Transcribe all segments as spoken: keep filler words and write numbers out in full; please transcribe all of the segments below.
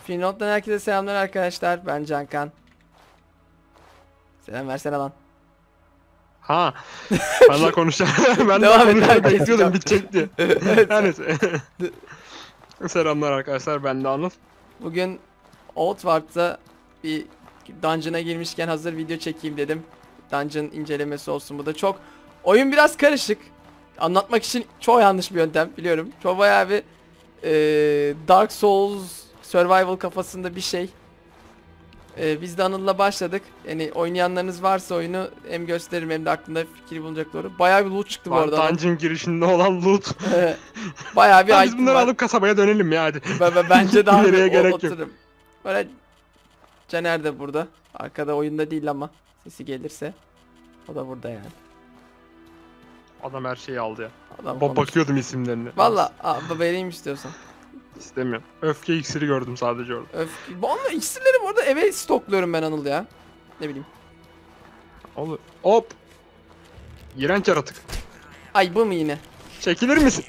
Finland'dan herkese selamlar arkadaşlar. Ben Cankan. Selam versene lan. Ha. Ben daha konuşacağım. Ben Devam daha et, konuşacağım. ben Bekliyordum keseceğim. bitecek diye. Evet. Her neyse. Selamlar arkadaşlar. Ben de Anıl. Bugün Outward'da bir dungeon'a girmişken hazır video çekeyim dedim. Dungeon incelemesi olsun bu da. Çok oyun biraz karışık. Anlatmak için çok yanlış bir yöntem biliyorum. Çok bayağı bir e, Dark Souls survival kafasında bir şey. E, biz de Anıl'la başladık. Yani oynayanlarınız varsa oyunu hem gösteririm hem de aklında fikir bulunacak doğru. Bayağı bir loot çıktı bu arada. Dungeon girişinde olan loot. Bayağı bir Biz item bunları var. alıp kasabaya dönelim ya hadi. Ben, ben- bence daha İleriye o- gerek yok. otururum. Böyle Caner de burada. Arkada oyunda değil ama sesi gelirse o da burada yani. Adam her şeyi aldı ya. Adam Ba konuş- bakıyordum isimlerine. Valla a- vereyim istiyorsan. İstemiyorum. Öfke iksiri gördüm sadece orada. Öf. Onunla iksirleri bu arada eve stokluyorum ben Anıl ya. Ne bileyim. Olur. Hop. İğrenç yaratık. Ay bu mu yine? Çekilir misin?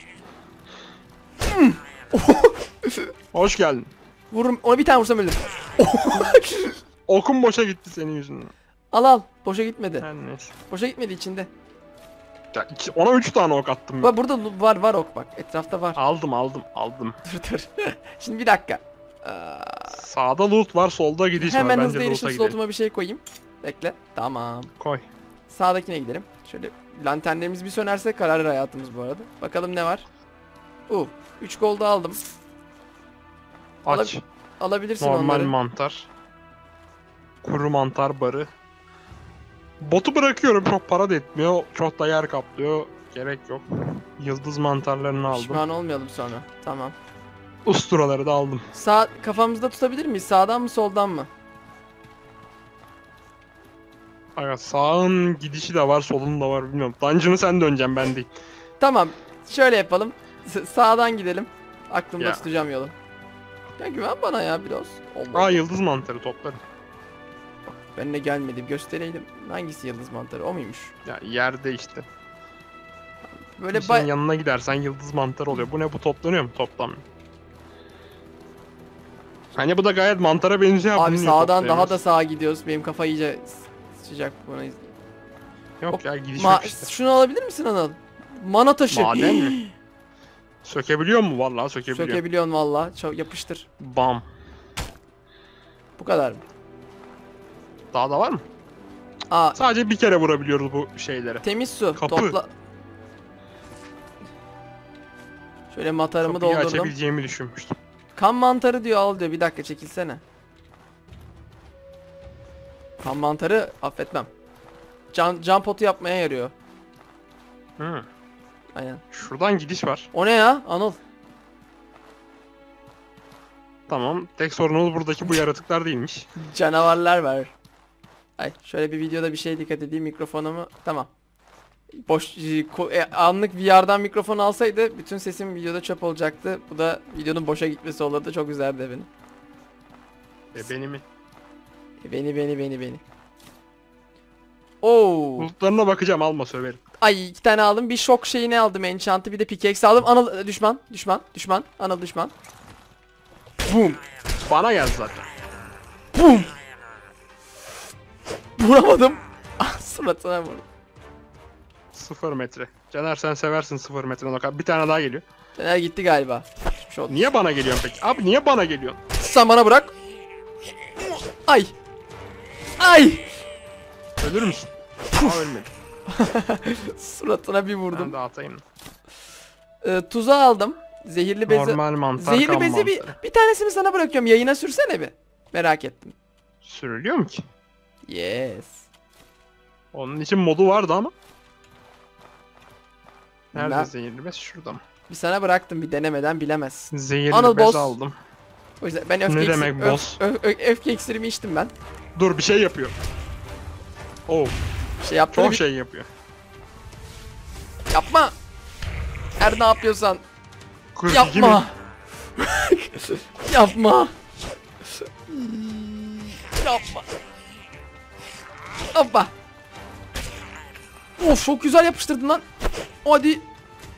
Hoş geldin. Vururum. Ona bir tane vursam ölür. Okun boşa gitti senin yüzünden. Al al. Boşa gitmedi. Her neyse. Boşa gitmedi içinde. Ya iki, ona üç tane ok attım ben. Bak burada lu- var var ok bak. Etrafta var. Aldım aldım aldım. Dur dur. Şimdi bir dakika. Aa, Sağda loot var, solda gidiş var. hemen Bence hızlı loot'a erişim gidelim. slotuma bir şey koyayım. Bekle. Tamam. Koy. Sağdakine gidelim. Şöyle lanternlerimiz bir sönerse kararır hayatımız bu arada. Bakalım ne var. Uh, üç gold aldım. Aç. Alabilirsin Normal onları. mantar. Kuru mantar barı. Botu bırakıyorum, çok para da etmiyor. Çok da yer kaplıyor. Gerek yok. Yıldız mantarlarını aldım. Pişman olmayalım sonra. Tamam. Usturaları da aldım. Sağ kafamızda tutabilir miyiz? Sağdan mı soldan mı? Aga sağın gidişi de var, solun da var bilmiyorum. Dungeon'ı sen döneceksin, ben değil. Tamam. Şöyle yapalım. S- sağdan gidelim. Aklımda Ya. tutacağım yolu. Ya güven bana ya biraz. Allah. Aa, yıldız mantarı toplarım. Benimle gelmedi. Göstereydim. Hangisi yıldız mantarı? O muymuş? Ya yerde işte. Böyle Böyle bay... yanına gidersen yıldız mantarı oluyor. Bu ne, bu toplanıyor mu? Toplanmıyor. Hani bu da gayet mantara benziyor. Abi bunu niye sağdan daha toplayamıyoruz? da sağa gidiyoruz. Benim kafa iyice s- sıcak buna. Yok ya, gidiş Ma yok işte. Şunu alabilir misin Anıl? Mana taşı. Maden mi? Sökebiliyor mu? Vallahi sökebiliyor. Sökebiliyorsun valla. Çok yapıştır. Bam. Bu kadar mı? Daha da var mı? Aa, Sadece bir kere vurabiliyoruz bu şeylere. temiz su. Kapı. Topla. Şöyle matarımı Kapıyı doldurdum. açabileceğimi düşünmüştüm. Kan mantarı diyor, al diyor. Bir dakika çekilsene. Kan mantarı affetmem. Can, can potu yapmaya yarıyor. Hı. Aynen. Şuradan gidiş var. O ne ya Anıl? Tamam. Tek sorunumuz buradaki bu yaratıklar değilmiş. Canavarlar var. Ay şöyle bir videoda bir şey dikkat edeyim, mikrofonumu. Tamam. Boş ko- e, anlık V R'dan mikrofon alsaydı bütün sesim videoda çöp olacaktı. Bu da videonun boşa gitmesi olurdu. Çok üzerdi beni. E beni mi? E, beni beni beni beni. Oo. Bulutlarına bakacağım, alma söverim. Ay iki tane aldım. Bir şok şeyini aldım. Enchant'ı, bir de pickaxe aldım. Anıl e, düşman. Düşman. Düşman. Anıl düşman. Boom. Bana gel zaten. Boom. Vuramadım. Ah, suratına vurdum. Sıfır metre. Caner sen seversin sıfır metre nokat. Bir tane daha geliyor. Fener gitti galiba. Şu oldu. Niye bana geliyorsun peki? Abi niye bana geliyorsun? Sen bana bırak. Ay. Ay. Ölür müsün? Aa, ölmedim. Suratına bir Ben vurdum. de atayım. Ee, tuzağı aldım. Zehirli bezi. Normal mantar, Zehirli kan bezi bir, mantarı. bir tanesini sana bırakıyorum. Yayına sürsene bir. Merak ettim. Sürülüyor mu ki? Yes. Onun için modu vardı ama. Nerede Ben- zehirli bez? Şurada mı? Bir sana bıraktım, bir denemeden bilemezsin. Zehirli Anıl bez boss. aldım. O yüzden ben öfke Ne iksiri- demek öf- boss? öf- öf- öfke iksirimi içtim ben. Dur, bir şey yapıyor. Oh, Bir şey yaptığını çok bir- şey yapıyor. Yapma. Her ne yapıyorsan kırk iki yapma. mi? Yapma. Yapma. Hoppa. Of çok güzel yapıştırdın lan. Hadi.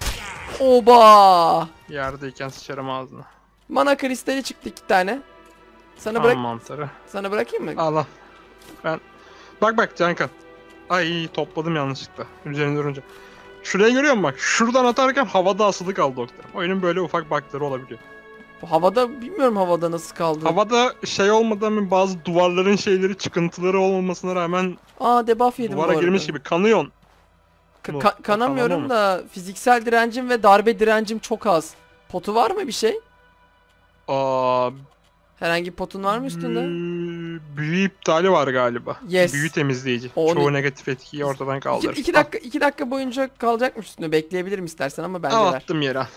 Oba. Yerdeyken sıçarım ağzına. Mana kristali çıktı iki tane. Sana Tam bırak mantarı. sana bırakayım mı? Al al. Ben... Bak bak Cankan. Ay topladım yanlışlıkla. Üzerine durunca. Şuraya görüyor musun bak? Şuradan atarken havada asılı kaldı doktorum. Oyunun böyle ufak bug'ları olabiliyor. Bu havada bilmiyorum havada nasıl kaldı. Havada şey olmadan bazı duvarların şeyleri çıkıntıları olmamasına rağmen Aa debuff yedim bu duvara arada. girmiş gibi kanıyorsun. Ka- Bu, ka- o kanamıyorum kanama da fiziksel direncim ve darbe direncim çok az. Potu var mı bir şey? Aa, Herhangi bir potun var mı üstünde? büyü, büyü iptali var galiba. Yes. Büyü temizleyici. O Çoğu ne- negatif etkiyi ortadan İki, kaldırır. iki dakika iki dakika boyunca kalacakmış üstünde. Bekleyebilirim istersen ama bence Al ver. attım yere.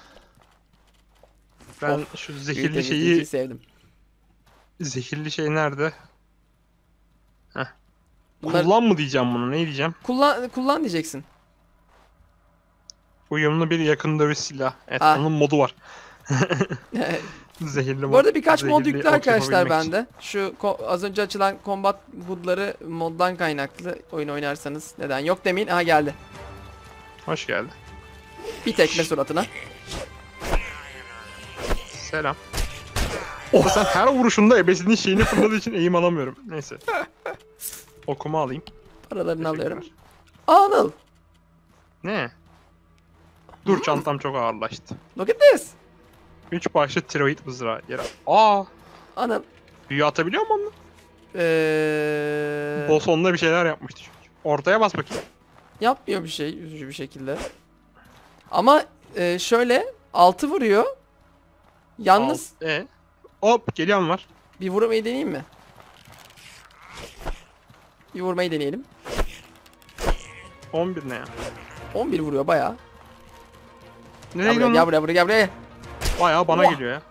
Ben Of, şu Büyü zehirli temizleyiciyi şeyi... sevdim. Zehirli şey nerede? Heh. Bunlar- Kullan mı diyeceğim bunu? Ne diyeceğim? Kullan kullan diyeceksin. Uyumlu bir yakın dövüş silahı. Evet Ah. onun modu var. Zehirli mod. Bu arada birkaç mod zehirli yüklü ok arkadaşlar yapabilmek için. bende. Şu ko- az önce açılan combat hood'ları moddan kaynaklı oyun oynarsanız neden yok demeyin. Aha geldi. Hoş geldin. Bir tekme suratına. Selam. Oh. Sen her vuruşunda ebesinin şeyini fırladığı için eğim alamıyorum. Neyse. Okumu alayım. Paralarını Teşekkürler. alıyorum. Aa, Anıl. Ne? Dur çantam çok ağırlaştı. Look at this. Üç başlı tiroid mızrağı yere. Aa! Anıl. Büyü atabiliyor mu onu? Ee, Boss onunla bir şeyler yapmıştı çünkü. Ortaya bas bakayım. yapmıyor bir şey üzücü bir şekilde. Ama e, şöyle altı vuruyor. Yalnız Al. E. Hop geliyorum var. bir vurmayı deneyeyim mi? Bir vurmayı deneyelim. on bir ne ya? on bir vuruyor bayağı. Nereye Gel buraya, gidiyorsun gel lan? buraya, buraya, gel buraya. Bayağı bana Oha. geliyor ya.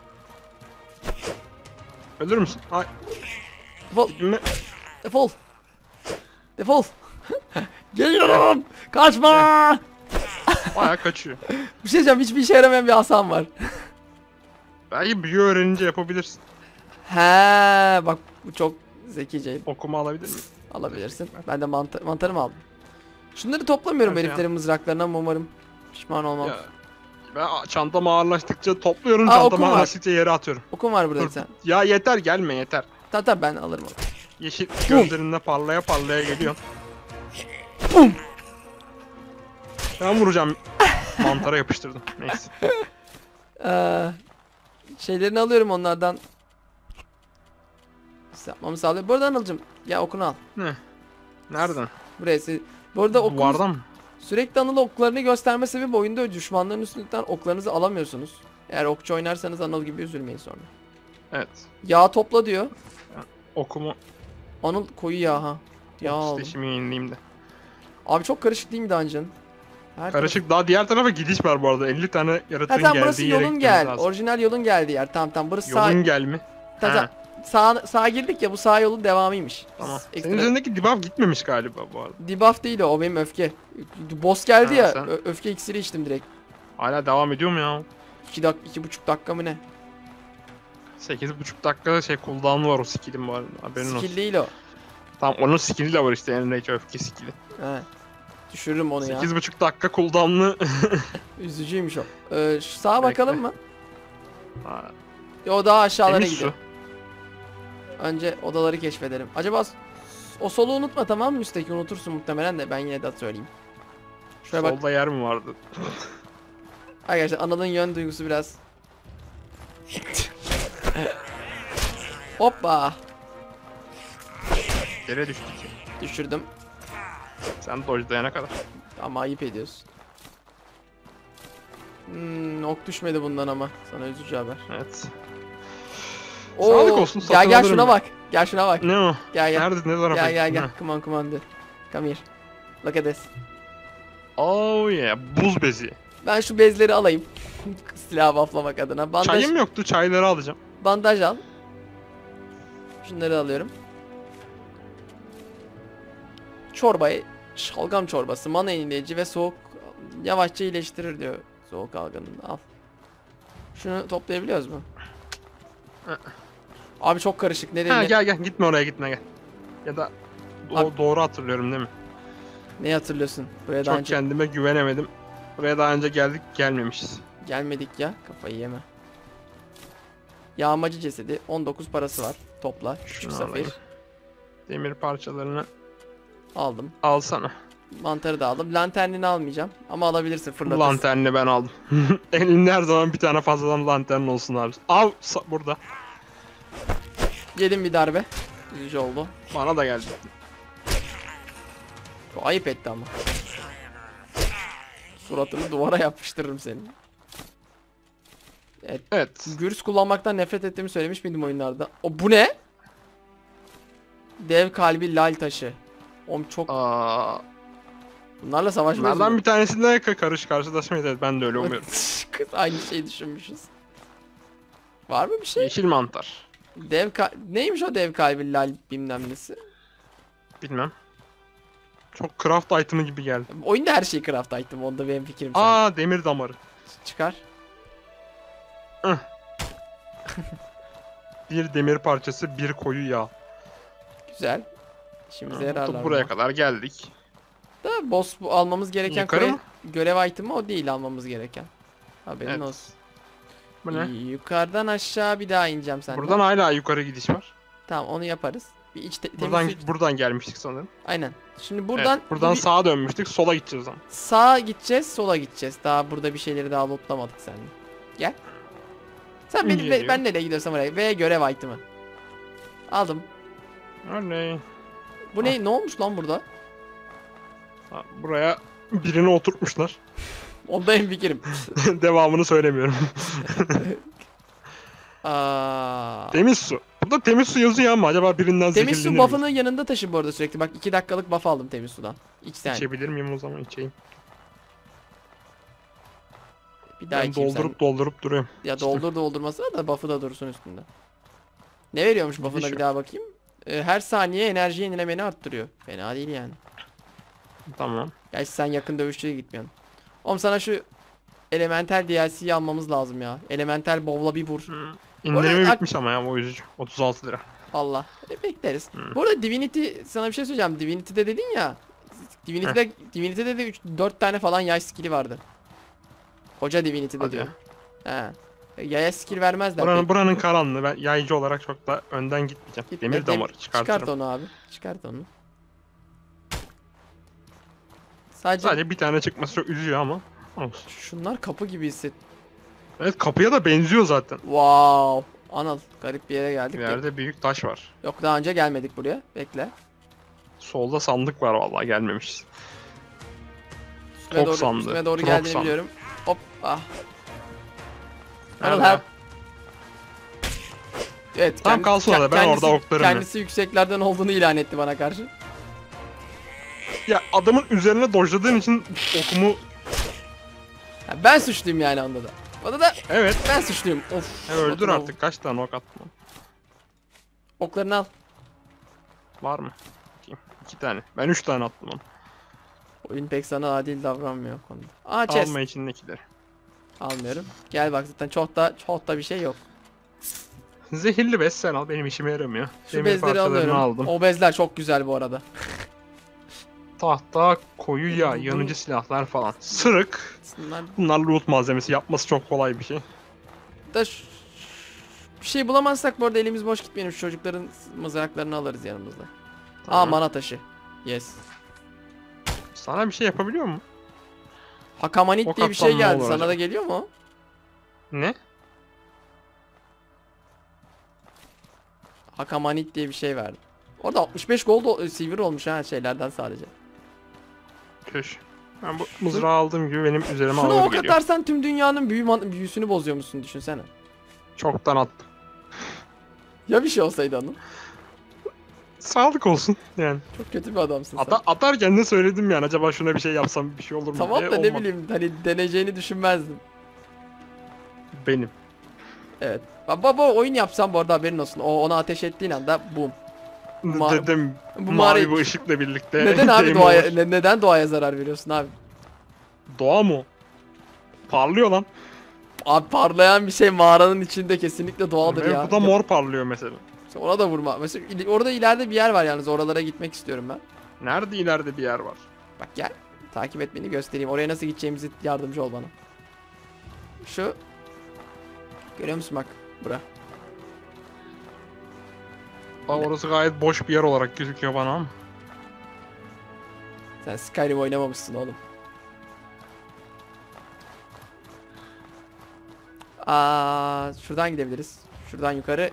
Ölür müsün? Ay. Defol, Ne? defol. Defol. Geliyorum. Kaçma. Bayağı kaçıyor. Bir şey diyeceğim, hiçbir işe yaramayan bir Hasan var. Belki büyü öğrenince yapabilirsin. He, bak bu çok zekice. Okuma alabilir miyim? Alabilirsin. Ben de manta mantarımı aldım. Şunları toplamıyorum Hadi ya. heriflerin mızraklarını ama umarım pişman olmam. Ya, ben çantam ağırlaştıkça topluyorum, Aa, çantam okum var. ağırlaştıkça yere atıyorum. Okum var burada Dur. bir tane. Ya yeter gelme yeter. Tamam tamam ben alırım onu. Yeşil gözlerinde parlaya parlaya geliyorsun. Bum. Ben vuracağım. Mantara yapıştırdım. Neyse. Ee, şeylerini alıyorum onlardan. Yapmamı sağlıyor. Bu arada Anılcım ya okunu al. Ne? Nereden? Buraya. se- Bu arada okun Duvardan mı? sürekli Anıl'a oklarını gösterme sebebi oyunda düşmanların üstünden oklarınızı alamıyorsunuz. Eğer okçu oynarsanız Anıl gibi üzülmeyin sonra. Evet. Yağ topla diyor. Okumu Anıl koyu yağ ha. Yağ aldım. işte yenileyim de. Abi çok karışık değil mi dungeon? Her Karışık. Daha diğer tarafa gidiş var bu arada. elli tane taraf- yaratığın Ha tamam geldiği burası yere yolun gitmemiz gel. lazım. Orijinal yolun geldiği yer. Tamam tamam burası sağ. Yolun gel mi? Tamam, Ha, tamam. Sağ, sağa girdik ya bu sağ yolun devamıymış. tamam. Ekstra- Senin üzerindeki debuff gitmemiş galiba bu arada. Debuff değil o, o benim öfke. Boss geldi Ha, ya, sen- ö- öfke iksiri içtim direkt. Hala devam ediyor mu ya? iki dak iki buçuk dakika mı ne? sekiz buçuk dakika şey cooldown'u var o skill'in bu arada. Haberin Skill olsun. değil o. Tamam onun skill'i de var işte Enrage öfke skill'i. He. Düşürürüm onu ya. sekiz buçuk dakika cooldown'lu. Üzücüymüş o. Ee, şu sağa bakalım Bekle. mı? Ha, O daha aşağılara temiz gidiyor. su. Önce odaları keşfedelim. Acaba s- o solu unutma tamam mı üstteki unutursun muhtemelen de ben yine de söyleyeyim. Şuraya bak. Solda yer mi vardı? Arkadaşlar Anıl'ın yön duygusu biraz. Hoppa. Yere düştük. Düşürdüm. Sen dodge'layana kadar. Ama ayıp ediyorsun. Hmm, ok düşmedi bundan ama. Sana üzücü haber. Evet. Oo, Sağlık olsun, Gel satın gel alırım şuna ben. bak. Gel şuna bak. Ne o? Gel gel. Nerede? Ne tarafa Gel gel gittin? gel. Come on come on dude. Come here. Look at this. Ha. Oh yeah. Buz bezi. Ben şu bezleri alayım. Silahı bufflamak adına. Bandaj, Çayım yoktu. Çayları alacağım. bandaj al. Şunları alıyorum. Çorbayı, şalgam çorbası, mana yenileyici ve soğuk yavaşça iyileştirir diyor soğuk algınlığını. Al. Şunu toplayabiliyoruz mu? Abi çok karışık. Ne Ha ne, gel gel. Gitme oraya gitme gel. Ya da do- Abi- doğru hatırlıyorum değil mi? neyi hatırlıyorsun? Buraya daha Çok önce kendime güvenemedim. Buraya daha önce geldik gelmemişiz. gelmedik ya. Kafayı yeme. Yağmacı cesedi. on dokuz parası var. Topla. Küçük Şunu safir. alayım. Demir parçalarını Aldım. alsana. Mantarı da aldım. Lanternini almayacağım. Ama alabilirsin, fırlatırsın. Lanternini ben aldım. Elinde her zaman bir tane fazladan lantern olsun abi. Al sa- burada. Yedim bir darbe. Üzücü oldu. Bana da geldi. Çok ayıp etti ama. Suratını duvara yapıştırırım senin. Evet. Evet. Gürs kullanmaktan nefret ettiğimi söylemiş miydim oyunlarda? O bu ne? Dev kalbi lal taşı. Oğlum çok... Aa, Bunlarla savaşmayız. bunlardan mı? bir tanesinde karış karşılaşmayız. Evet, ben de öyle umuyorum. Kız aynı şeyi düşünmüşüz. Var mı bir şey? Yeşil mantar. Dev ka- Neymiş o dev kalbi lal bilmem nesi? Bilmem. Çok craft item'ı gibi geldi. Oyunda her şey craft item. Onda benim fikrim. Aa. Aa, demir damarı. Çıkar. Bir demir parçası, bir koyu yağ. Güzel. İşimize yararlar. Buraya bu. kadar geldik. Da boss bu almamız gereken Yukarı görev, mı? görev item'i o değil almamız gereken. Haberin Evet. olsun. Bu ne? Yukarıdan aşağı bir daha ineceğim senden. Buradan hala yukarı gidiş var. Tamam, onu yaparız. Bir iç te- Buradan temiz su- buradan gelmiştik sanırım. Aynen. Şimdi buradan Evet, buradan bir- sağa dönmüştük, sola gideceğiz o zaman. sağa gideceğiz, sola gideceğiz. Daha burada bir şeyleri daha lootlamadık seninle. Gel. Sen beni Geliyor. ben nereye gidiyorsam oraya. Ve görev item'ı. Aldım. Örneğin. Bu ne? Ne olmuş lan burada? Ha, buraya birini oturtmuşlar. Onda en fikrim. Devamını söylemiyorum. Aa. Temiz su. Burada temiz su yazıyor ama acaba birinden Temiz su zehirlenir buff'ını yanında taşı bu arada sürekli. Bak iki dakikalık buff aldım temiz sudan. İç sen. İçebilir miyim o zaman, içeyim? Bir daha Ben içeyim doldurup sen. doldurup duruyorum. Ya doldur doldurmasına da buff'ı da dursun üstünde. Ne veriyormuş buff'ına Gidiş bir yok. daha bakayım. Ee, her saniye enerji yenilemeni arttırıyor. Fena değil yani. Tamam. Gerçi sen yakın dövüşçüye gitmiyorsun. Oğlum sana şu Elemental D L C'yi almamız lazım ya. Elemental Bowl'a bir vur. Hı. İndirimi Oraya- bitmiş ama ya, o üzücü. otuz altı lira. Allah. E, bekleriz. Hı. Bu arada Divinity, sana bir şey söyleyeceğim. Divinity'de dedin ya. Divinity'de, Divinity'de de üç dört tane falan yay skill'i vardı. Koca Divinity'de Hadi diyor. ya. He. Yaya skill vermezler. Buranın, Peki, buranın karanlığı. Ben yaycı olarak çok da önden gitmeyeceğim. gitme. Demir Dem- damarı çıkartırım. Çıkart onu abi. Çıkart onu. Sadece, Sadece bir tane çıkması çok üzüyor ama. Olsun. şunlar kapı gibi hisset. Evet, kapıya da benziyor zaten. Wow. Anıl, garip bir yere geldik. de. İleride büyük taş var. Yok, daha önce gelmedik buraya. Bekle. Solda sandık var, vallahi gelmemişiz. Üstüme Tok doğru, sandığı, üstüme doğru trok geldiğini sandığı. biliyorum. Hop. Ah. Anıl Nerede? help. Evet. Tamam, kendi- kalsın orada, ben kendisi- orada oklarım ya. Kendisi yükseklerden olduğunu ilan etti bana karşı. Ya adamın üzerine dojladığın için okumu... Ha, ben suçluyum yani onda da. Onda da Evet. ben suçluyum. Of. Ya öldür oklarını- artık, kaç tane ok attın? Oklarını al. Var mı? Bakayım. İki tane. Ben üç tane attım onu. Oyun pek sana adil davranmıyor o konuda. Aa, chest. Alma içindekileri. Almıyorum. Gel bak, zaten çok da çok da bir şey yok. Zehirli bez sen al, benim işime yaramıyor. Şu Demir bezleri parçalarını alıyorum. aldım. O bezler çok güzel bu arada. Tahta, koyu yağ, yanıcı silahlar falan. Sırık. Bunlar Bunlar loot malzemesi, yapması çok kolay bir şey. da ş- bir şey bulamazsak bu arada elimiz boş gitmeyelim. Şu çocukların mızraklarını alırız yanımızda. Aa, Tamam. mana taşı. Yes. Sana bir şey yapabiliyor mu? Hakamanit Ok diye bir şey atsam ne geldi. olur Sana acaba? da geliyor mu o? Ne? Hakamanit diye bir şey verdi. Orada altmış beş gold o- silver olmuş ha şeylerden sadece. Köş. Ben bu mızrağı aldığım gibi benim üzerime Şunu ağır ok geliyor. atarsan tüm dünyanın büyü man- büyüsünü bozuyormuşsun, düşünsene. Çoktan attım. Ya bir şey olsaydı onun. Sağlık olsun yani. Çok kötü bir adamsın sen. Ata atarken de söyledim yani, acaba şuna bir şey yapsam bir şey olur mu Tamam diye, da ne olmadı. bileyim, hani deneyeceğini düşünmezdim. Benim. Evet. Ba- Baba oyun yapsam bu arada haberin olsun. O ona ateş ettiğin anda boom. Ma- Dedim Bu mavi mağara... bu ışıkla birlikte. Neden abi game doğaya over. ne- neden doğaya zarar veriyorsun abi? Doğa mı? Parlıyor lan. Abi parlayan bir şey mağaranın içinde kesinlikle doğaldır Ve ya. bu da mor parlıyor mesela. Ya, ona da vurma. Mesela il- orada ileride bir yer var yalnız, oralara gitmek istiyorum ben. Nerede ileride bir yer var? Bak gel. Takip et beni, göstereyim. Oraya nasıl gideceğimizi yardımcı ol bana. Şu. Görüyor musun bak? Bura. Aa, orası gayet boş bir yer olarak gözüküyor bana ama. Sen Skyrim oynamamışsın oğlum. Aa, şuradan gidebiliriz. Şuradan yukarı.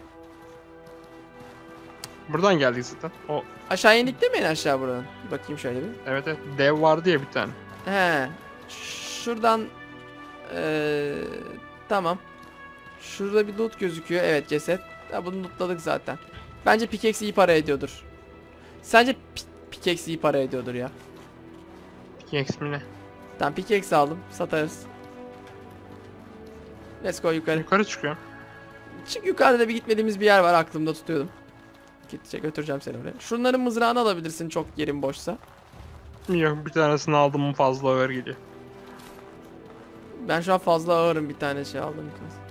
Buradan geldik zaten. O Aşağı indik değil mi en aşağı buradan? Bir bakayım şöyle bir. evet evet dev vardı ya bir tane. He. Şuradan ee, tamam. Şurada bir loot gözüküyor. Evet, ceset. Ya bunu lootladık zaten. Bence pickaxe iyi para ediyordur. Sence pi pickaxe iyi para ediyordur ya. Pickaxe mi ne? Tamam, pickaxe aldım. Satarız. Let's go yukarı. Yukarı çıkıyor. Çık, yukarıda bir gitmediğimiz bir yer var, aklımda tutuyordum. Gidecek, götüreceğim seni oraya. Şunların mızrağını alabilirsin çok yerin boşsa. Yok, bir tanesini aldım fazla ağır geliyor. Ben şu an fazla ağırım, bir tane şey aldım.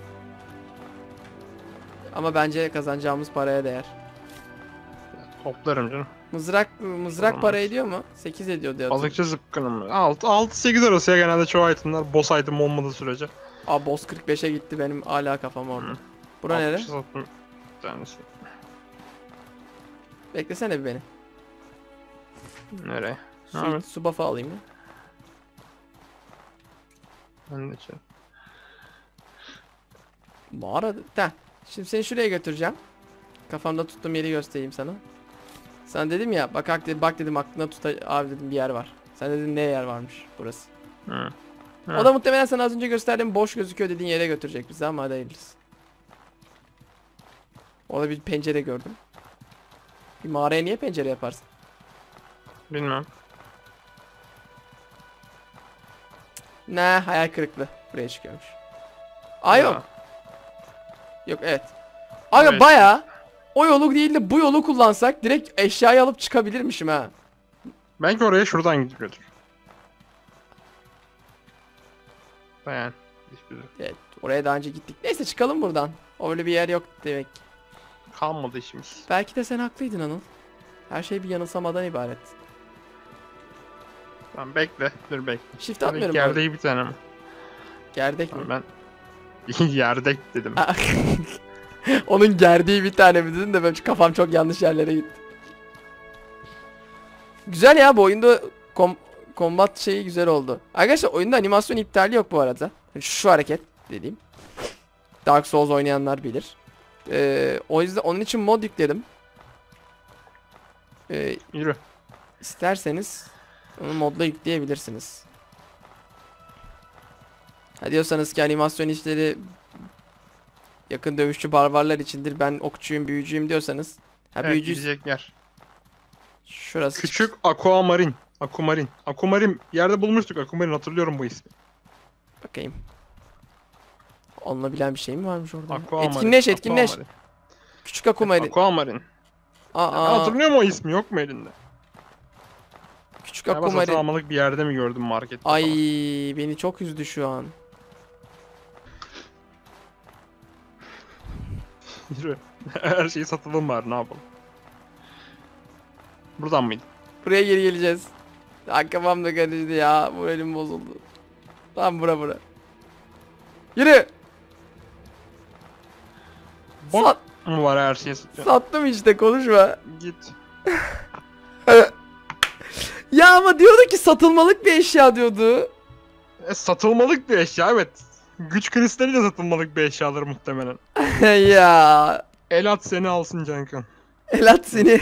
Ama bence kazanacağımız paraya değer. Toplarım canım. Mızrak mızrak para ediyor mu? sekiz ediyor diyor. Balıkçı zıpkınım. altı sekiz arası ya genelde çoğu itemler. Boss item olmadığı sürece. Aa, boss kırk beşe gitti, benim hala kafam orada. Hı. Bura nere? Sattım bir tanesi. Beklesene bir beni. Nereye? Su, Evet. su buff'ı alayım mı? Ben de şey. Mağara. Heh. Şimdi seni şuraya götüreceğim. Kafamda tuttuğum yeri göstereyim sana. Sana dedim ya, bak dedim, bak dedim aklına tut abi dedim, bir yer var. Sen dedin ne yer varmış burası. Hı. Hı. O da muhtemelen sana az önce gösterdiğim boş gözüküyor dediğin yere götürecek bizi, ama hadi hayırlısı. Orada bir pencere gördüm. Bir mağaraya niye pencere yaparsın? Bilmem. Ne, hayal kırıklığı. Buraya çıkıyormuş. Aa, yok. Yok, evet. Aga Evet. bayağı o yolu değil de bu yolu kullansak direkt eşyayı alıp çıkabilirmişim ha. Belki oraya şuradan gidiyordur. Beğen. Hiçbir şey. Evet, oraya daha önce gittik. Neyse, çıkalım buradan. Öyle bir yer yok demek. Kalmadı işimiz. Belki de sen haklıydın Anıl. Her şey bir yanılsamadan ibaret. Tamam bekle. Dur bekle. Shift atmıyorum. Yerde bir tane mi? Gerdek mi? Ben yerdek dedim. Onun gerdiği bir tane mi dedin de benim kafam çok yanlış yerlere gitti. Güzel ya, bu oyunda kom combat şeyi güzel oldu. Arkadaşlar, oyunda animasyon iptali yok bu arada. Şu hareket dediğim. Dark Souls oynayanlar bilir. Ee, o yüzden onun için mod yükledim. Ee, Yürü. isterseniz onu modla yükleyebilirsiniz. Ha, diyorsanız ki animasyon işleri yakın dövüşçü barbarlar içindir, ben okçuyum, büyücüyüm diyorsanız. Ha, Evet, büyücü gidecek yer. şurası. Küçük Aquamarin. Aquamarin. Aquamarin. Yerde bulmuştuk Aquamarin, hatırlıyorum bu ismi. Bakayım. Onunla bilen bir şey mi varmış orada? Aquamarin. Etkinleş, etkinleş. Aquamarin. Küçük Akumarin. Aquamarin. Aa, Ya, hatırlıyor musun o ismi? Yok mu elinde? küçük Galiba satın Akumarin. almalık bir yerde mi gördüm markette Ay, falan. beni çok üzdü şu an. Yürü. Her şeyi satalım bari, ne yapalım. Buradan mıydı? Buraya geri geleceğiz. Ya, kafam da karıştı ya. Moralim bozuldu. Tamam, bura bura. Yürü. Bok Sat, mu var her şeyi satıyor? sattım işte, konuşma. Git. Ya ama diyordu ki satılmalık bir eşya diyordu. E, satılmalık bir eşya, evet. Güç kristali de satılmalık bir eşyalar muhtemelen. Ya. Elat seni alsın Cankan. Elat seni.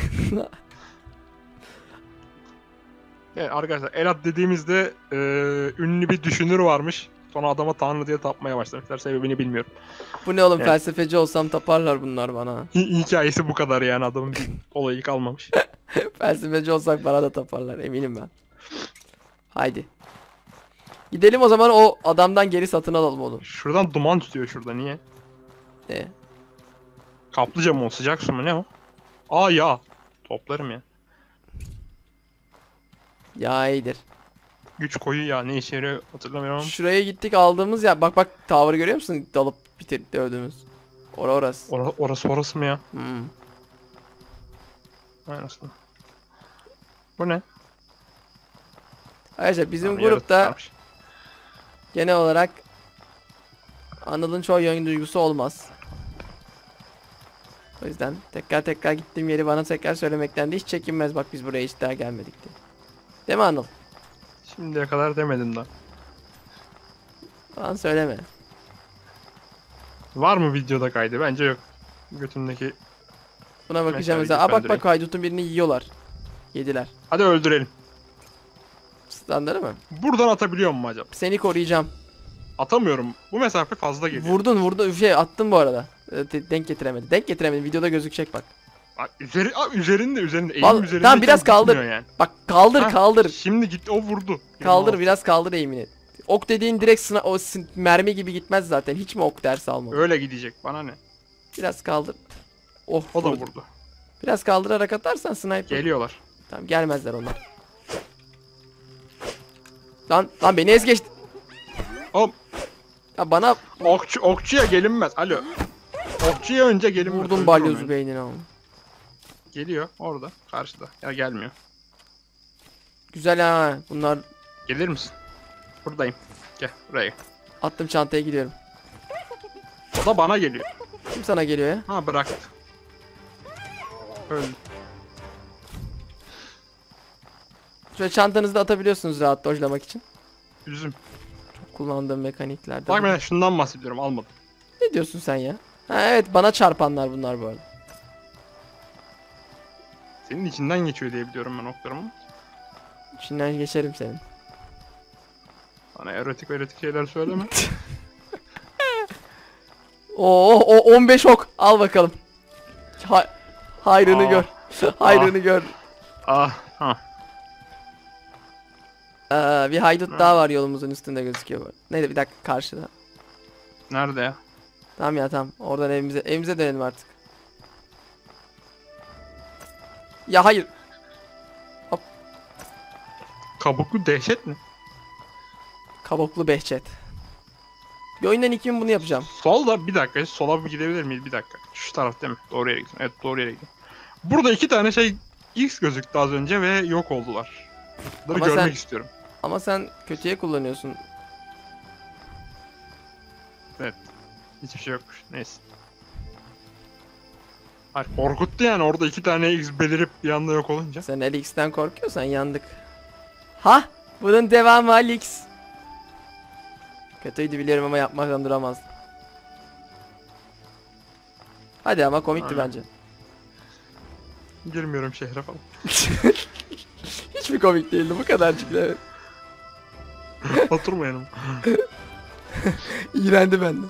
Evet arkadaşlar, Elat dediğimizde e, ünlü bir düşünür varmış. Sonra adama tanrı diye tapmaya başlamışlar. Sebebini bilmiyorum. Bu ne oğlum, Evet. felsefeci olsam taparlar bunlar bana. Hi- hikayesi bu kadar yani, adamın bir olayı kalmamış. Felsefeci olsak bana da taparlar, eminim ben. Haydi. Gidelim o zaman, o adamdan geri satın alalım onu. Şuradan duman tutuyor şurada, niye? Ne? Kaplıca mı o, sıcak su mu, ne o? Aa ya. Toplarım ya. Ya iyidir. Güç koyu ya, ne işe yarıyor hatırlamıyorum ama. Şuraya gittik, aldığımız ya, bak bak tower'ı görüyor musun? Dalıp bitirip dövdüğümüz. Ora orası. Or orası orası mı ya? Hmm. Aynısını. Bu ne? Arkadaşlar, bizim Tamam, grupta yaratıklarmış. genel olarak Anıl'ın çoğu yön duygusu olmaz. O yüzden tekrar tekrar gittiğim yeri bana tekrar söylemekten de hiç çekinmez. Bak biz buraya hiç daha gelmedik diye. Değil mi Anıl? Şimdiye kadar demedim daha. Bana söyleme. Var mı videoda kaydı? Bence yok. Götümdeki. Buna bakacağım Mesela mesela. Aa bak öldüreyim. bak haydutun birini yiyorlar. Yediler. Hadi öldürelim. Standarı mı? Buradan atabiliyor mu acaba? Seni koruyacağım. Atamıyorum. Bu mesafe fazla geliyor. Vurdun vurdun. Şey attın bu arada. Ee, de- denk getiremedi. Denk getiremedi. Videoda gözükecek bak. Bak, üzeri, aa, üzerinde üzerinde. Eğim Vallahi- üzerinde. tamam, biraz kaldır. Yani. Bak kaldır Hah, kaldır. Şimdi gitti o vurdu. Kaldır Yanına biraz kaldır eğimini. Ok dediğin direkt sına o sin- mermi gibi gitmez zaten. Hiç mi ok dersi attı. almadın? Öyle gidecek. Bana ne? Biraz kaldır. Oh O da vurdu. vurdu. Biraz kaldırarak atarsan sniper. Geliyorlar. Tamam gelmezler onlar. Lan lan beni ez geçti. Oğlum Ya bana okçu, okçuya gelinmez. Alo. Okçuya önce gelinmez. vurdum Öldür balyozu onu. beynine ama. Geliyor orada karşıda. Ya gelmiyor. Güzel ha. Bunlar Gelir misin? Buradayım. Gel buraya gel. attım çantaya gidiyorum. O da bana geliyor. Kim sana geliyor ya? Ha bıraktı. Öldü. Şöyle çantanızı da atabiliyorsunuz rahat dojlamak için. Üzüm. Çok kullandığım mekaniklerden. Bak ben şundan bahsediyorum almadım. Ne diyorsun sen ya? Ha evet bana çarpanlar bunlar bu arada. Senin içinden geçiyor diye biliyorum ben oklarımı. İçinden geçerim senin. Bana erotik erotik şeyler söyleme. Oo o on beş ok. Al bakalım. Ha hayrını Aa. gör. hayrını gör. Ah ha. Ee, bir haydut Ha. daha var yolumuzun üstünde gözüküyor bu. Neydi bir dakika karşıda. Nerede ya? Tamam ya tamam. Oradan evimize evimize dönelim artık. Ya hayır. Kabuklu dehşet mi? Kabuklu Behçet. Bir oyundan iki gün bunu yapacağım. Solda bir dakika sola bir gidebilir miyiz bir dakika. Şu taraf değil mi? Doğru yere gidiyorum. Evet doğru yere gidiyorum. Burada iki tane şey X gözüktü az önce ve yok oldular. Bunları Ama görmek sen- istiyorum. Ama sen kötüye kullanıyorsun. Hiçbir şey yokmuş. Neyse. Hayır korkuttu yani orada iki tane X belirip bir anda yok olunca. Sen L X'ten korkuyorsan yandık. Ha? Bunun devamı Alex. Kötüydü biliyorum ama yapmaktan duramaz. Hadi ama komikti Aynen. bence. Girmiyorum şehre falan. Hiç mi komik değildi bu kadarcık da evet. Oturmayalım. İğrendi benden.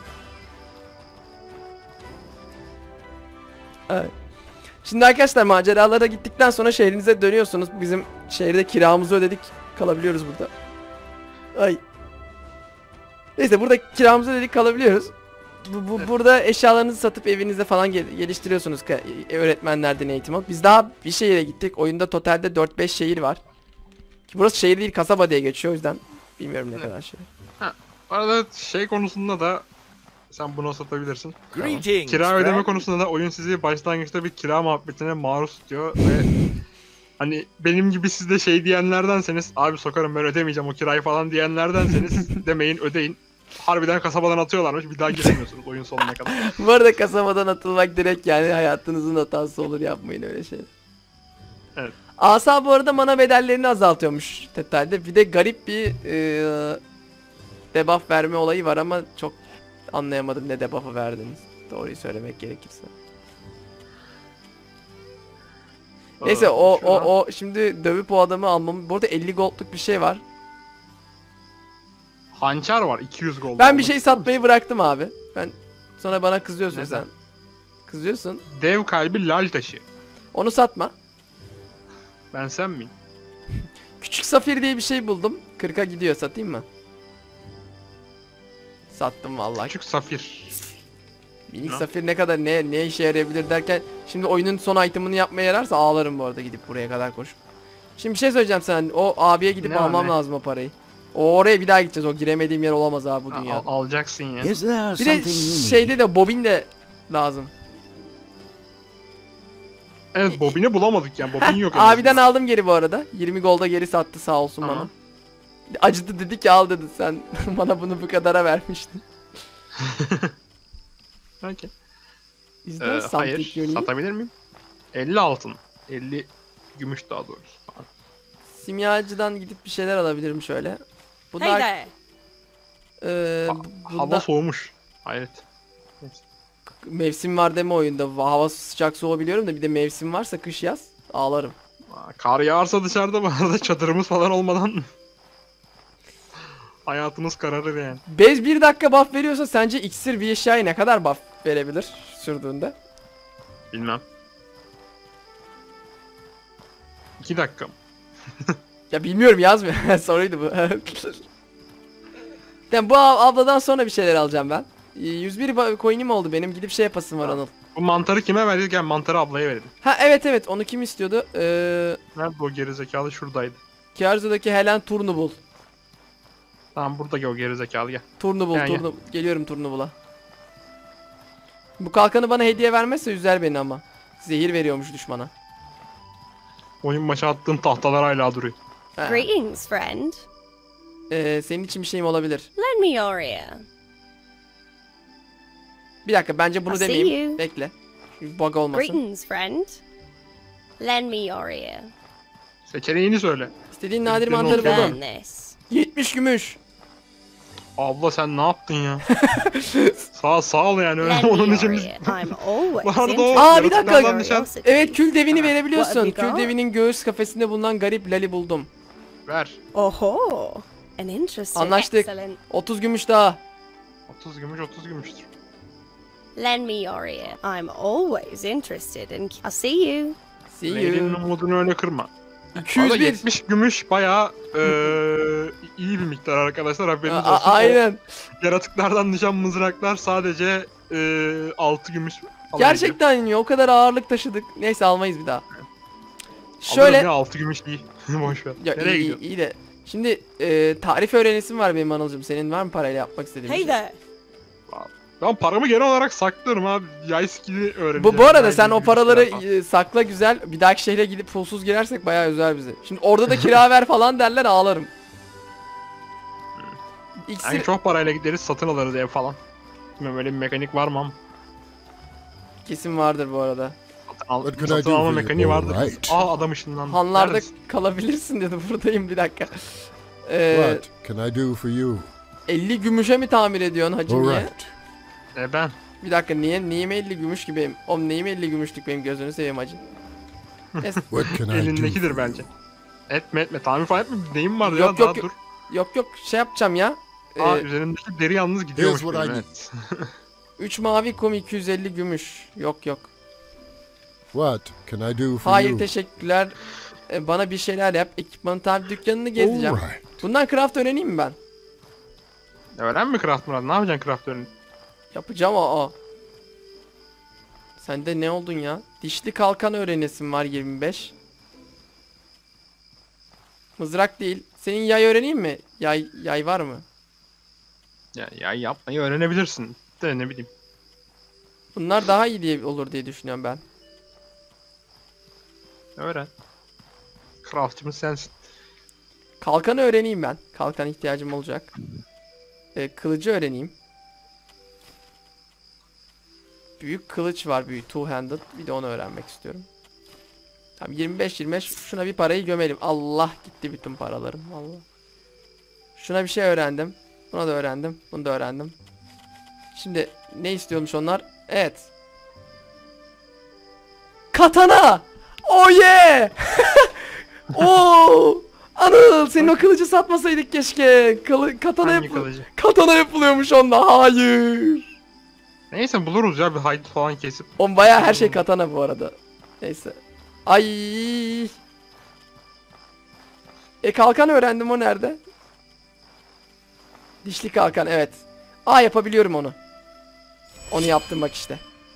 Evet. Şimdi arkadaşlar maceralara gittikten sonra şehrinize dönüyorsunuz. Bizim şehirde kiramızı ödedik. Kalabiliyoruz burada. Ay. Neyse burada kiramızı ödedik kalabiliyoruz. Bu, bu burada eşyalarınızı satıp evinizde falan gel geliştiriyorsunuz ka- öğretmenlerden eğitim alıp. Biz daha bir şehire gittik. Oyunda totalde dört beş şehir var. Ki burası şehir değil kasaba diye geçiyor o yüzden bilmiyorum ne Evet. kadar şey. Bu arada şey konusunda da sen bunu satabilirsin. Greetings, Kira ödeme friend. konusunda da oyun sizi başlangıçta bir kira muhabbetine maruz tutuyor ve hani benim gibi siz de şey diyenlerdenseniz abi sokarım ben ödemeyeceğim o kirayı falan diyenlerdenseniz demeyin ödeyin. Harbiden kasabadan atıyorlarmış bir daha giremiyorsunuz oyun sonuna kadar. Bu arada kasabadan atılmak direkt yani hayatınızın hatası olur yapmayın öyle şey. Evet. Asa bu arada mana bedellerini azaltıyormuş totalde. Bir de garip bir e, debuff verme olayı var ama çok anlayamadım ne debuff'ı verdiniz. Doğruyu söylemek gerekirse. Neyse o Şuradan- o o şimdi dövüp o adamı almam. Bu arada elli gold'luk bir şey var. Hançer var iki yüz gold. Ben bir şey satmayı bıraktım abi. Ben sonra bana kızıyorsun Neden? sen. Kızıyorsun. Dev kalbi lal taşı. Onu satma. Ben sen miyim? Küçük safir diye bir şey buldum. kırka gidiyor satayım mı? Sattım vallahi. Küçük safir. Minik Ne? safir ne kadar ne ne işe yarayabilir derken şimdi oyunun son item'ını yapmaya yararsa ağlarım bu arada gidip buraya kadar koşup. Şimdi bir şey söyleyeceğim sana. O abiye gidip Ne o, almam ne? lazım o parayı. O oraya bir daha gideceğiz. O giremediğim yer olamaz abi bu Al- dünyada. alacaksın ya. Is there Bir something de you need? şeyde de bobin de lazım. Evet bobini bulamadık yani bobin yok. en Abiden azından. aldım geri bu arada. yirmi golda geri sattı sağ olsun Tamam. bana. Acıdı dedi ki al dedi sen bana bunu bu kadara vermiştin. Okey. Is Ee, there something hayır. you need? Satabilir miyim? elli altın. elli gümüş daha doğrusu. Simyacıdan gidip bir şeyler alabilirim şöyle. Hey Bunlar there. eee Ha- bu- Hava bunda soğumuş. Hayret. Neyse. mevsim var deme oyunda. Hava sıcak soğuğu biliyorum da bir de mevsim varsa kış yaz ağlarım. Aa, Kar yağarsa dışarıda bu arada çadırımız falan olmadan hayatımız kararır yani. Bez bir dakika buff veriyorsa sence iksir bir eşyaya ne kadar buff verebilir sürdüğünde? Bilmem. iki dakika mı? Ya bilmiyorum yazmıyor. Soruydu bu. Yani bu ab- abladan sonra bir şeyler alacağım ben. Ee, yüz bir ba- coin'im oldu benim. Gidip şey yapasım var Anıl. Bu mantarı kime verdik? Gel mantarı ablaya verelim. Ha evet evet onu kim istiyordu? Ee, Nerede o gerizekalı? Şuradaydı. Kiarzo'daki Helen Turnubul. Tamam buradaki o gerizekalı gel. Turnubul, Yani- Turnubul. Geliyorum Turnubul'a. Bu kalkanı bana hediye vermezse üzer beni ama. Zehir veriyormuş düşmana. Oyun maçı attığım tahtalar hala duruyor. Ha. Greetings, friend. Ee, senin için bir şeyim olabilir. Lend me your ear. Bir dakika bence bunu I'll see demeyeyim. you. Bekle. Bir bug olmasın. Greetings, friend. Lend me your ear. Seçeneğini söyle. İstediğin nadir Dediklerini mantarı okuyorum. buldum. Burn this. yetmiş gümüş. Abla sen ne yaptın ya? sağ sağ ol yani. Lend me Onun your için biz... ear. I'm always Bu arada o- interested Aa, bir dakika. in Yaratıklardan düşen- curiosities. Evet kül devini What verebiliyorsun. have you Kül got? devinin göğüs kafesinde bulunan garip lali buldum. Ver. Oho. An interesting. Anlaştık. Excellent. otuz gümüş daha. otuz gümüş otuz gümüştür. Lend me your ear. I'm always interested in. I'll see you. See Leylinin you. umudunu öyle kırma. iki yüz Valla bir. yetmiş gümüş bayağı eee, iyi bir miktar arkadaşlar, haberiniz A- olsun. aynen. O yaratıklardan düşen mızraklar sadece eee altı gümüş. falan Gerçekten ya o kadar ağırlık taşıdık. Neyse almayız bir daha. ediyor. Şöyle. Alırım ya, altı gümüş iyi. Boş ver. Ya Nereye iyi, iyi, gidiyorsun? iyi de. Şimdi e, tarif öğrenesim var benim Anılcım. Senin var mı parayla yapmak istediğin bir Hey şey? there. Ben paramı genel olarak saklıyorum abi. Yay skill'i öğreneceğim. Bu, bu arada Yay sen gibi o bir paraları şeyler falan. e, sakla güzel. Bir dahaki şehre gidip pulsuz girersek bayağı üzer bizi. Şimdi orada da kira ver falan derler ağlarım. İksir Yani çok parayla gideriz, satın alırız ev falan. Bilmiyorum öyle bir mekanik var mı ama. kesin vardır bu arada. Satın, al, What can I satın do alma for you? mekaniği vardır. Alright. Aa adam ışınlandı. Hanlarda Neredesin? kalabilirsin dedi buradayım bir dakika. Ee, What can I do for you? elli gümüşe mi tamir ediyorsun hacı All niye? right. E ben. Bir dakika niye neyime elli gümüş gibi benim? Oğlum neyime elli gümüşlük benim gözünü seveyim hacı. Neyse, What can I do? Elindekidir for bence. you? Etme etme, tamir falan etme. Neyim var ya, Yok, daha yok, dur. yok yok şey yapacağım ya. Aa, Ee, üzerimdeki deri yalnız gidiyormuş. Here's what benim, I evet. üç mavi kum iki yüz elli gümüş. Yok yok. What can I do for Hayır you? teşekkürler. Ee, bana bir şeyler yap. Ekipmanı tabi dükkanını All gezeceğim. right. Bundan craft öğreneyim mi ben? Öğren mi craft Murat? Ne yapacaksın craft öğren? Yapacağım o o. Sende ne oldun ya? Dişli kalkan öğrenesim var yirmi beş. Mızrak değil. Senin yay öğreneyim mi? Yay yay var mı? Ya, ya yapmayı öğrenebilirsin. De ne bileyim. Bunlar daha iyi diye olur diye düşünüyorum ben. Öğren. Craftçımız sensin. Kalkanı öğreneyim ben. Kalkan ihtiyacım olacak. Ee, kılıcı öğreneyim. Büyük kılıç var, büyük two handed. Bir de onu öğrenmek istiyorum. Tamam yirmi beş yirmi beş şuna bir parayı gömelim. Allah gitti bütün paralarım. Allah. Şuna bir şey öğrendim. Buna da öğrendim. Bunu da öğrendim. Şimdi ne istiyormuş onlar? Evet. Katana! Oh yeah! Oo! Anıl senin o kılıcı satmasaydık keşke. Kılı, katana Hangi yapı- kılıcı? katana yapılıyormuş onunla. Hayır. Neyse buluruz ya, bir hide falan kesip. On bayağı her şey katana bu arada. Neyse. Ay. E kalkan öğrendim, o nerede? Dişli kalkan, evet. Aa yapabiliyorum onu. Onu yaptım bak işte.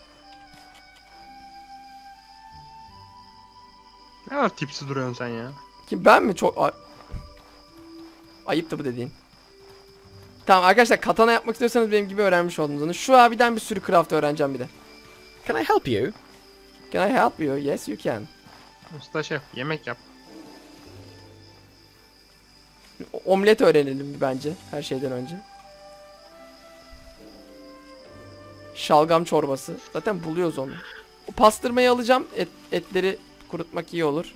Ne kadar tipsiz duruyorsun sen ya. Kim, ben mi? Çok ay- ayıptı bu dediğin. Tamam arkadaşlar, katana yapmak istiyorsanız benim gibi öğrenmiş oldunuz onu. Şu abiden bir sürü craft öğreneceğim bir de. Can I help you? Can I help you? Yes you can. Usta şef yemek yap. Omlet öğrenelim bir bence her şeyden önce. Şalgam çorbası. Zaten buluyoruz onu. O pastırmayı alacağım. Et, etleri kurutmak iyi olur.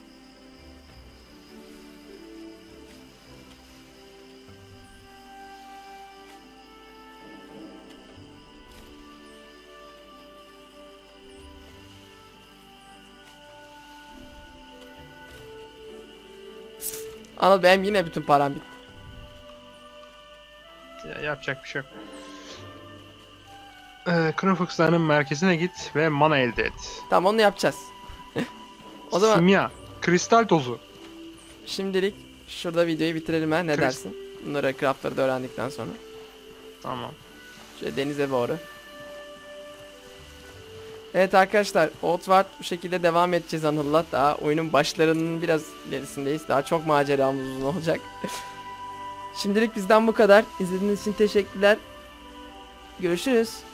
Anıl benim yine bütün param bitti. Ya, yapacak bir şey yok. Ee, Kronfox'ların merkezine git ve mana elde et. Tamam onu yapacağız. O zaman Simya, kristal tozu. şimdilik şurada videoyu bitirelim ha, ne Chris- dersin? Bunları craftları da öğrendikten sonra. Tamam. Şöyle denize doğru. Evet arkadaşlar, Oathward bu şekilde devam edeceğiz Anıl'la. Daha oyunun başlarının biraz ilerisindeyiz. Daha çok maceramız uzun olacak. Şimdilik bizden bu kadar. İzlediğiniz için teşekkürler. Görüşürüz.